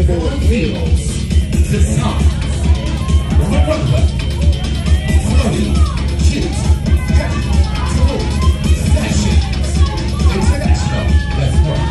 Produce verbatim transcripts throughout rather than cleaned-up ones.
Devon Fields design the runway, floating, cute, cool, fashion, international. Let's work.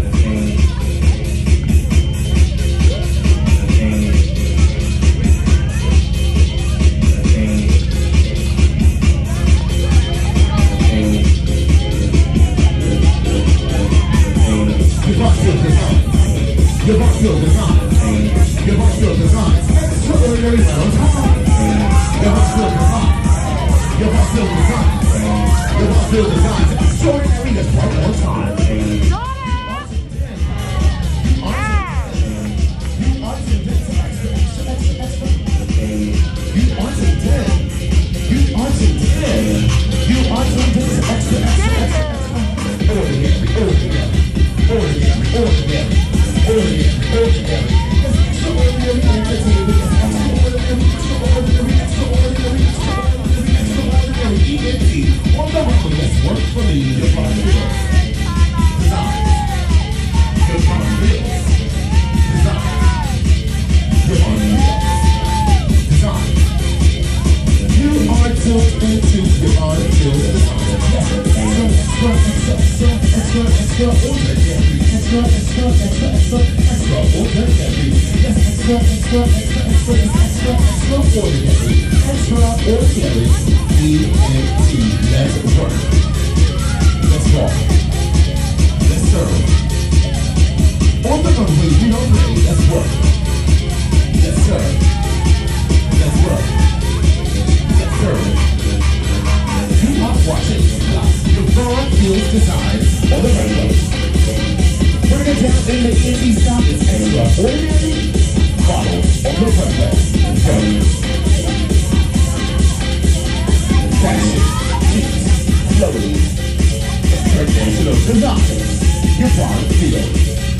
Your boss still designs. Your boss still designs. Extraordinary on time. Your boss still designs. Your boss still designs. Your boss still designs. Extraordinary is right on time. You are too dead. You are too dead. You are too dead. You are too dead. Extra, extra, extra. Ordinary, ordinary, ordinary, ordinary. Ordinary, ordinary, extraordinary, entertainment, extraordinary, extraordinary, extraordinary, extraordinary, extraordinary, E N T, on the road, let's work for me, your body will. Design, your body will. Design, your body will. Design, you are tuned into your body will. Extra, extra, extra, extra, extra, extraordinary. Extra, extra, extra, extra, extraordinary. Yes, extra, extra, extra, extra, extra, extraordinary. Extraordinary. E N T. Let's work. Let's walk. Let's serve. On the runway, we are ready. Let's work. Let's serve. Let's work. Let's serve. You are watching your Devon Fields design on the runway. Bring it down in the indie style. It's extraordinary. Follow on the runway. Fashion, beats, floating, international designs. Your Devon Fields.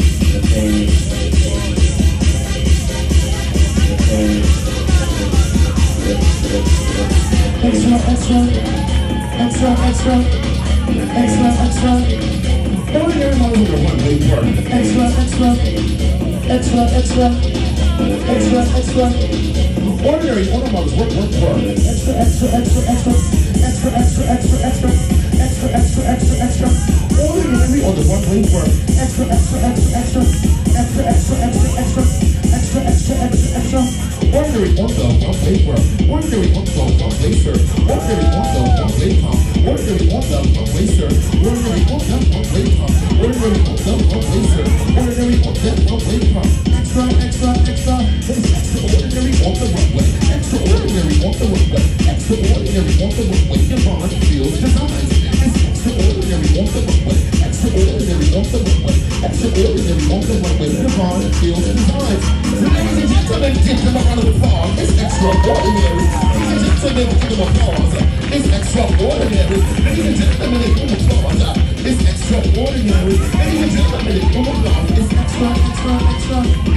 Extra, extra, extra, extra, extra, extra. Ordinary models with a one-way work. Extra, extra, extra, extra, extra, extra. Ordinary auto models work, work, work. Extra, extra, extra, extra, extra, extra, extra, extra, extra, extra, extra, extra. Ordinary on the one-way work. Extra, extra, extra, extra, extra, extra, extra, extra, extra, extra, extra, extra. Ordinary on the one-way work. Ordinary on the one-way serve. Ordinary on the one-way pump. Ordinary on the one-way serve. Ordinary on the one-way pump. Ordinary on the one-way serve. Ordinary on the one-way pump. Extra, extra, extra. It's extraordinary on the runway. Extraordinary on the runway. Extraordinary on the runway. Devon Fields designs. It's extraordinary on the runway. Extraordinary on the runway. Extraordinary on the runway. Devon Fields designs. Ladies and gentlemen, give them a round of applause. It's extraordinary. Ladies and gentlemen, give them applause. It's extraordinary. Ladies and gentlemen, give them applause. It's extraordinary. Ladies and gentlemen, give them applause. It's extra, extra, extra.